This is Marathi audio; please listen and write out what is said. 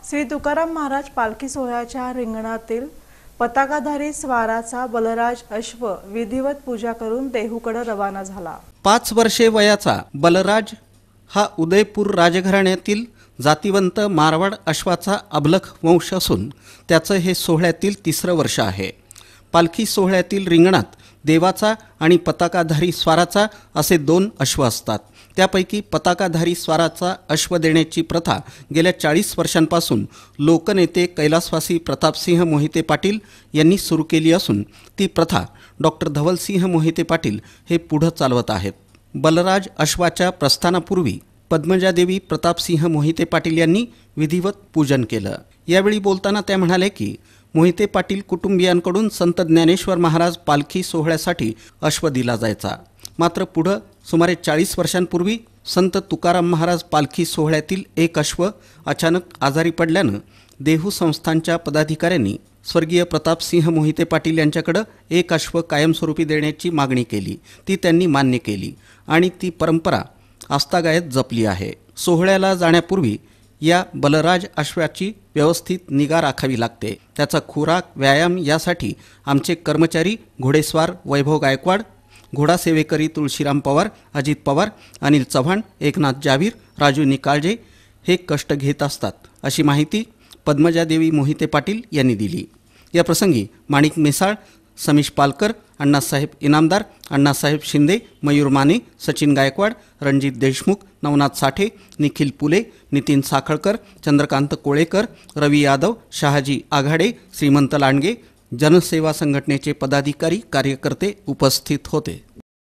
श्री तुकाराम महाराज पालखी सोहळ्याच्या रिंगणातील पताकाधारी स्वाराचा बलराज अश्व विधिवत पूजा करून देहूकडे रवाना झाला। 5 वर्षे वयाचा बलराज हा उदयपूर राजघराण्यातील जातिवंत मारवाड अश्वाचा अबलख वंश असून त्याचं हे सोहळ्यातील 3रं वर्ष आहे। पालखी सोहळ्यातील रिंगणात देवाचा आणि पताकाधारी स्वाराचा असे 2 अश्व असतात। त्यापैकी पताकाधारी स्वाराचा अश्व देण्याची प्रथा गेल्या 40 वर्षांपासून लोकनेते कैलासवासी प्रतापसिंह मोहिते पाटील यांनी सुरू केली असून ती प्रथा डॉक्टर धवलसिंह मोहिते पाटील हे पुढे चालवत आहेत। बलराज अश्वाच्या प्रस्थानापूर्वी पद्मजादेवी प्रतापसिंह मोहिते पाटील यांनी विधिवत पूजन केलं। यावेळी बोलताना त्या म्हणाले की मोहिते पाटील कुटुंबियांकडून संत ज्ञानेश्वर महाराज पालखी सोहळ्यासाठी अश्व दिला जायचा, मात्र पुढे सुमारे 40 वर्षांपूर्वी संत तुकाराम महाराज पालखी सोहळ्यातील एक अश्व अचानक आजारी पडल्यानं देहू संस्थानच्या पदाधिकाऱ्यांनी स्वर्गीय प्रतापसिंह मोहिते पाटील यांच्याकडे एक अश्व कायमस्वरूपी देण्याची मागणी केली। ती त्यांनी मान्य केली आणि ती परंपरा आस्थागायत जपली आहे। सोहळ्याला जाण्यापूर्वी या बलराज अश्वाची व्यवस्थित निगा राखावी लागते। त्याचा खुराक, व्यायाम यासाठी आमचे कर्मचारी घोडेस्वार वैभव गायकवाड, घोडासेवेकरी तुळशीराम पवार, अजित पवार, अनिल चव्हाण, एकनाथ जावीर, राजू निकाळजे हे कष्ट घेत असतात, अशी माहिती पद्मजादेवी मोहिते पाटील यांनी दिली। या प्रसंगी माणिक मिसाळ, समीश पालकर, अण्णासाहेब इनामदार, अण्णासाहेब शिंदे, मयूर माने, सचिन गायकवाड, रणजित देशमुख, नवनाथ साठे, निखिल पुले, नितीन साखळकर, चंद्रकांत कोळेकर, रवी यादव, शहाजी आघाडे, श्रीमंत लांडगे, जनसेवा संघटनेचे पदाधिकारी कार्यकर्ते उपस्थित होते।